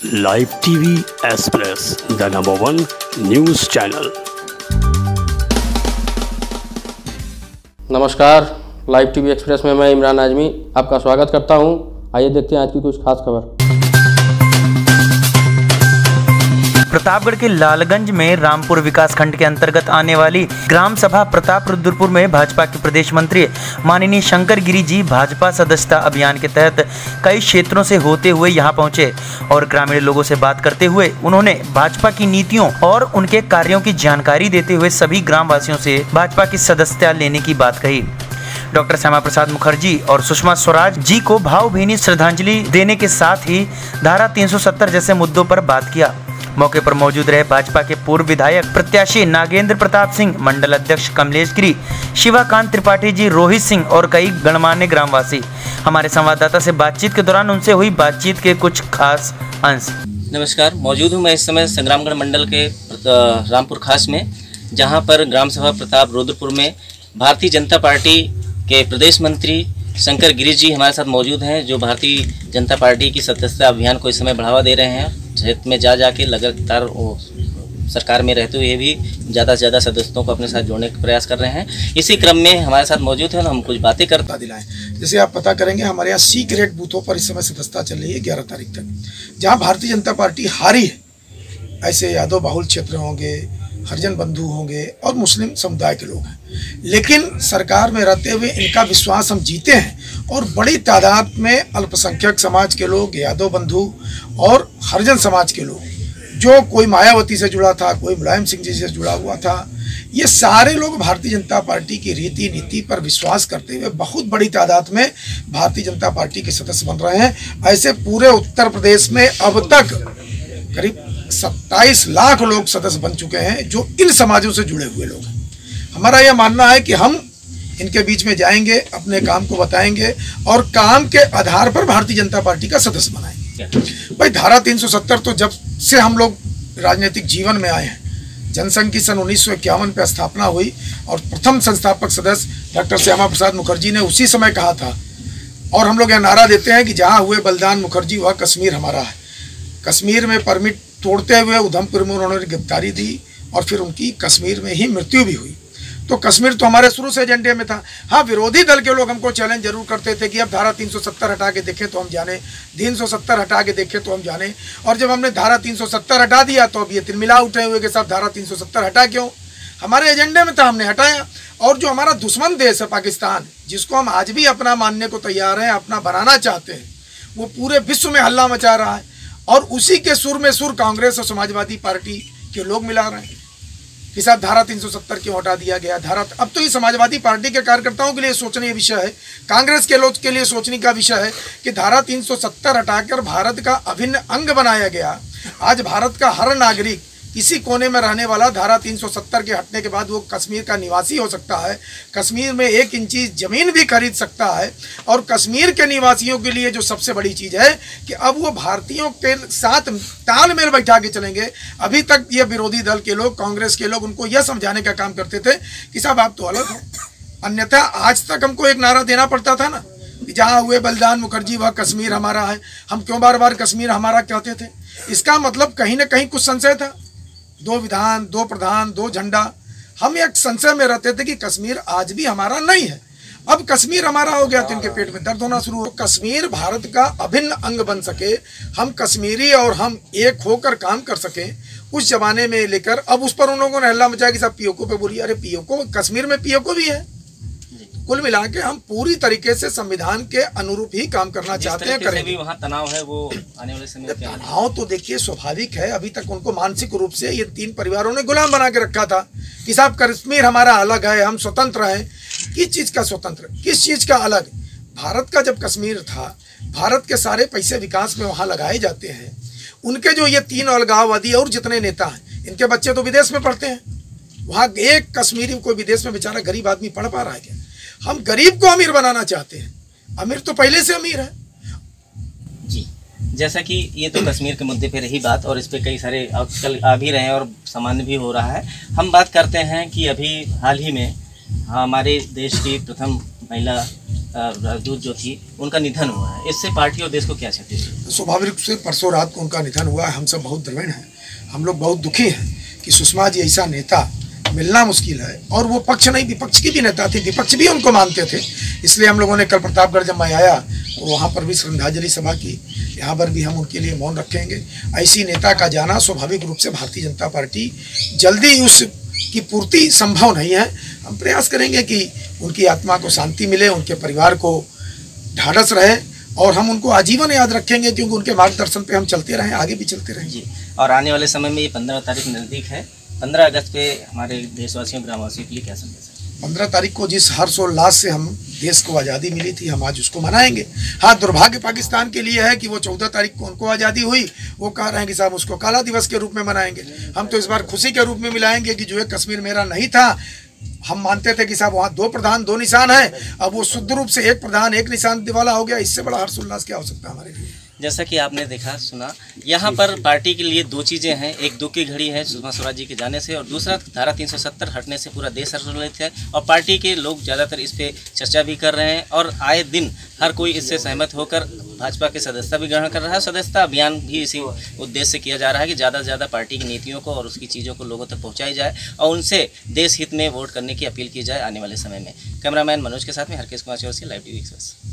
Live TV Express, the number 1 news channel. नमस्कार, live TV Express में मैं इमरान आजमी आपका स्वागत करता हूं। आइए देखते हैं आज की कुछ खास खबर। प्रतापगढ़ के लालगंज में रामपुर विकास खंड के अंतर्गत आने वाली ग्राम सभा प्रताप रुद्रपुर में भाजपा के प्रदेश मंत्री माननीय शंकर गिरी जी भाजपा सदस्यता अभियान के तहत कई क्षेत्रों से होते हुए यहां पहुंचे और ग्रामीण लोगों से बात करते हुए उन्होंने भाजपा की नीतियों और उनके कार्यों की जानकारी देते हुए सभी ग्रामवासियों से भाजपा की सदस्यता लेने की बात कही। डॉक्टर श्यामा प्रसाद मुखर्जी और सुषमा स्वराज जी को भावभीनी श्रद्धांजलि देने के साथ ही धारा 370 जैसे मुद्दों पर बात किया। मौके पर मौजूद रहे भाजपा के पूर्व विधायक प्रत्याशी नागेंद्र प्रताप सिंह, मंडल अध्यक्ष कमलेश गिरी, शिवाकांत त्रिपाठी जी, रोहित सिंह और कई गणमान्य ग्रामवासी। हमारे संवाददाता से बातचीत के दौरान उनसे हुई बातचीत के कुछ खास अंश। नमस्कार, मौजूद हूँ मैं इस समय संग्रामगढ़ मंडल के रामपुर खास में, जहाँ पर ग्राम सभा प्रताप रुद्रपुर में भारतीय जनता पार्टी के प्रदेश मंत्री शंकर गिरी जी हमारे साथ मौजूद हैं, जो भारतीय जनता पार्टी की सदस्यता अभियान को इस समय बढ़ावा दे रहे हैं। क्षेत्र में जाके लगातार सरकार में रहते हुए भी ज़्यादा से ज़्यादा सदस्यों को अपने साथ जोड़ने का प्रयास कर रहे हैं। इसी क्रम में हमारे साथ मौजूद हैं, हम कुछ बातें करता दिलाएं। जैसे आप पता करेंगे, हमारे यहाँ सीक्रेट बूथों पर इस समय सदस्यता चल रही है 11 तारीख तक। जहाँ भारतीय जनता पार्टी हारी है, ऐसे यादव बाहुल क्षेत्र होंगे, हरिजन बंधु होंगे और मुस्लिम समुदाय के लोग हैं, लेकिन सरकार में रहते हुए इनका विश्वास हम जीते हैं और बड़ी तादाद में अल्पसंख्यक समाज के लोग, यादव बंधु और हरिजन समाज के लोग, जो कोई मायावती से जुड़ा था, कोई मुलायम सिंह जी से जुड़ा हुआ था, ये सारे लोग भारतीय जनता पार्टी की रीति नीति पर विश्वास करते हुए बहुत बड़ी तादाद में भारतीय जनता पार्टी के सदस्य बन रहे हैं। ऐसे पूरे उत्तर प्रदेश में अब तक करीब 27 लाख लोग सदस्य बन चुके हैं, जो इन समाजों से जुड़े हुए लोग हैं। हमारा यह मानना है कि हम इनके बीच में जाएंगे, अपने काम को बताएंगे और काम के आधार पर भारतीय जनता पार्टी का सदस्य बनाएंगे। भाई, धारा 370 तो जब से हम लोग राजनीतिक जीवन में आए हैं, जनसंघ की सन 1951 में स्थापना हुई और प्रथम संस्थापक सदस्य डॉक्टर श्यामा प्रसाद मुखर्जी ने उसी समय कहा था, और हम लोग यह नारा देते हैं कि जहाँ हुए बलिदान मुखर्जी वह कश्मीर हमारा है। कश्मीर में परमिट तोड़ते हुए उधमपुर में उन्होंने गिरफ्तारी दी और फिर उनकी कश्मीर में ही मृत्यु भी हुई। तो कश्मीर तो हमारे शुरू से एजेंडे में था। हाँ, विरोधी दल के लोग हमको चैलेंज जरूर करते थे कि अब धारा 370 हटा के देखें तो हम जाने, 370 हटा के देखें तो हम जाने। और जब हमने धारा 370 हटा दिया तो अब ये तिलमिला उठे हुए कि साहब धारा 370 हटा क्यों? हमारे एजेंडे में था, हमने हटाया। और जो हमारा दुश्मन देश है पाकिस्तान, जिसको हम आज भी अपना मानने को तैयार हैं, अपना बनाना चाहते हैं, वो पूरे विश्व में हल्ला मचा रहा है और उसी के सुर में सुर कांग्रेस और समाजवादी पार्टी के लोग मिला रहे हैं कि साहब धारा 370 क्यों हटा दिया गया। धारा अब तो ये समाजवादी पार्टी के कार्यकर्ताओं के लिए सोचने का विषय है, कांग्रेस के लोग के लिए सोचने का विषय है कि धारा 370 हटाकर भारत का अभिन्न अंग बनाया गया। आज भारत का हर नागरिक, किसी कोने में रहने वाला, धारा 370 के हटने के बाद वो कश्मीर का निवासी हो सकता है, कश्मीर में 1 इंची ज़मीन भी खरीद सकता है। और कश्मीर के निवासियों के लिए जो सबसे बड़ी चीज़ है कि अब वो भारतीयों के साथ तालमेल बैठा के चलेंगे। अभी तक ये विरोधी दल के लोग, कांग्रेस के लोग, उनको यह समझाने का काम करते थे कि साहब आप तो अलग हो। अन्यथा आज तक हमको एक नारा देना पड़ता था ना कि जहाँ हुए बलिदान मुखर्जी वह कश्मीर हमारा है। हम क्यों बार बार कश्मीर हमारा कहते थे? इसका मतलब कहीं ना कहीं कुछ संशय था। 2 विधान, 2 प्रधान, 2 झंडा, हम एक संशय में रहते थे कि कश्मीर आज भी हमारा नहीं है। अब कश्मीर हमारा हो गया तो इनके पेट में दर्द होना शुरू हो। कश्मीर भारत का अभिन्न अंग बन सके, हम कश्मीरी और हम एक होकर काम कर सकें, उस जमाने में लेकर अब उस पर उन लोगों ने हल्ला मचाया कि साहब पीओको पे बोलिए। अरे पीओको, कश्मीर में पीओको भी है। कुल मिला के हम पूरी तरीके से संविधान के अनुरूप ही काम करना चाहते हैं, करेंगे। वहाँ तनाव है, वो आने वाले समय में तनाव तो देखिए स्वाभाविक है। अभी तक उनको मानसिक रूप से ये 3 परिवारों ने गुलाम बना के रखा था कि साहब कश्मीर हमारा अलग है, हम स्वतंत्र हैं। किस चीज़ का स्वतंत्र, किस चीज़ का अलग? भारत का जब कश्मीर था, भारत के सारे पैसे विकास में वहाँ लगाए जाते हैं। उनके जो ये 3 अलगाववादी और जितने नेता हैं, इनके बच्चे तो विदेश में पढ़ते हैं। वहाँ एक कश्मीरी कोई विदेश में बेचारा गरीब आदमी पढ़ पा रहा है क्या? हम गरीब को अमीर बनाना चाहते हैं, अमीर तो पहले से अमीर है जी। जैसा कि ये तो कश्मीर के मुद्दे पे रही बात, और इस पे कई सारे आजकल आ भी रहे हैं और सामान्य भी हो रहा है। हम बात करते हैं कि अभी हाल ही में हमारे देश की प्रथम महिला राजदूत जो थी उनका निधन हुआ है, इससे पार्टी और देश को क्या क्षति हुई? स्वाभाविक रूप से परसों रात को उनका निधन हुआ है। हम सब बहुत द्रविण हैं, हम लोग बहुत दुखी हैं कि सुषमा जी ऐसा नेता मिलना मुश्किल है। और वो पक्ष नहीं विपक्ष की भी नेता थी, विपक्ष भी उनको मानते थे। इसलिए हम लोगों ने कल प्रतापगढ़ जब मैं आया तो वहाँ पर भी श्रद्धांजलि सभा की, यहाँ पर भी हम उनके लिए मौन रखेंगे। ऐसी नेता का जाना स्वाभाविक रूप से भारतीय जनता पार्टी जल्दी उसकी पूर्ति संभव नहीं है। हम प्रयास करेंगे कि उनकी आत्मा को शांति मिले, उनके परिवार को ढाढ़स रहे और हम उनको आजीवन याद रखेंगे, क्योंकि उनके मार्गदर्शन पे हम चलते रहें, आगे भी चलते रहेंगे। और आने वाले समय में ये 15 तारीख नज़दीक है, 15 अगस्त पे हमारे देशवासियों ग्रामवासियों के लिए क्या संदेश है? 15 तारीख को जिस हर्षोल्लास से हम देश को आज़ादी मिली थी, हम आज उसको मनाएंगे। हाँ, दुर्भाग्य पाकिस्तान के लिए है कि वो 14 तारीख को उनको आज़ादी हुई, वो कह रहे हैं कि साहब उसको काला दिवस के रूप में मनाएंगे। हम तो इस बार खुशी के रूप में मिलाएंगे कि जो है कश्मीर मेरा नहीं था। हम मानते थे कि साहब वहाँ 2 प्रधान 2 निशान है, अब वो शुद्ध रूप से 1 प्रधान 1 निशान वाला हो गया। इससे बड़ा हर्षोल्लास क्या हो सकता है हमारे लिए? जैसा कि आपने देखा सुना, यहाँ पर पार्टी के लिए 2 चीज़ें हैं। एक दुख की घड़ी है सुषमा स्वराज जी के जाने से, और दूसरा धारा 370 हटने से पूरा देश हर्षोल्लासित है। और पार्टी के लोग ज़्यादातर इस पे चर्चा भी कर रहे हैं और आए दिन हर कोई इससे सहमत होकर भाजपा के सदस्यता भी ग्रहण कर रहा है। सदस्यता अभियान भी इसी उद्देश्य से किया जा रहा है कि ज़्यादा से ज़्यादा पार्टी की नीतियों को और उसकी चीज़ों को लोगों तक पहुँचाई जाए और उनसे देश हित में वोट करने की अपील की जाए आने वाले समय में। कैमरामैन मनोज के साथ में Harkesh Kumar Chaurasia, live TV express.